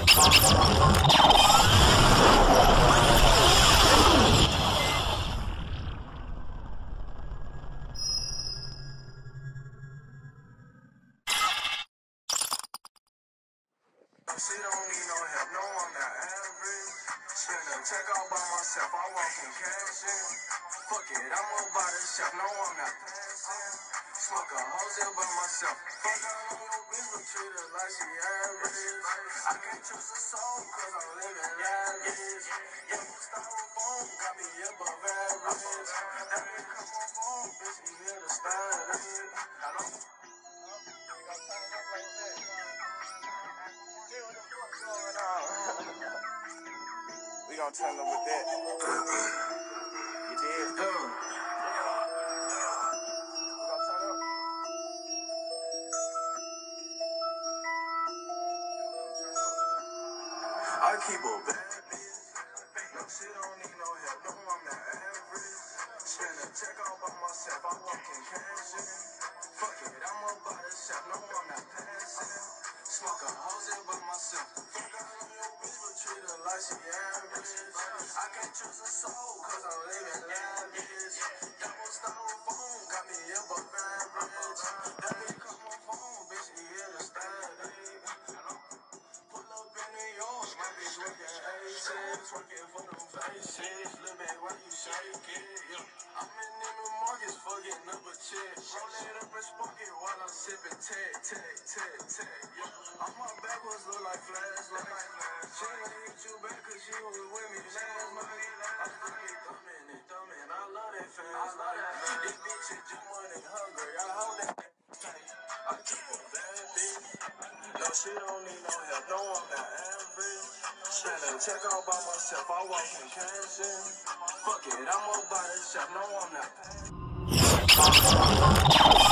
She don't need no help, no, I'm not average. Spend a check all by myself, I walk in cash in. Fuck it, I'm about to shop, no, I'm not passing. Smoke a wholesale by myself. Fuck all on your bitch, but treat her like she average. I can't trust a soul, cause I'm living lavish. Yeah, styrofoam got me above average. That bitch come on phone, bitch, he here to style it. Hello? We gon' tell them with that. You did? We gon' turn up. I keep a bad bitch. No, she don't need no help. No, I'm not average. Spend a check all by myself. I walk in cash in. Fuck it, I'm about to shop. No, I'm not passing. Smoke a wholesale by myself. Fuck all on your bitch, but treat her like she average. I can't trust a soul, cause I'm living lavish. Double styrofoam got me above average. That bitch come on phone, bitch, he here to style it. Pull up in New York, my bitch working A6, working for them faces. Little bit while you shake it, yeah. I'm in Neiman Marcus, fucking up a check. Roll it up and smoke it while I'm sipping tech, yeah. On my backwards look like flashlight. She ain't hit you back cause she was with me last night. I still be thumbing, I love that fast life. This bitch is too money hungry, I hold that tight. I keep a bad bitch. No, she don't need no help, no, I'm not average. Spend a check all by myself, I walk in cash in. Fuck it, I'm about to shop, no, I'm not.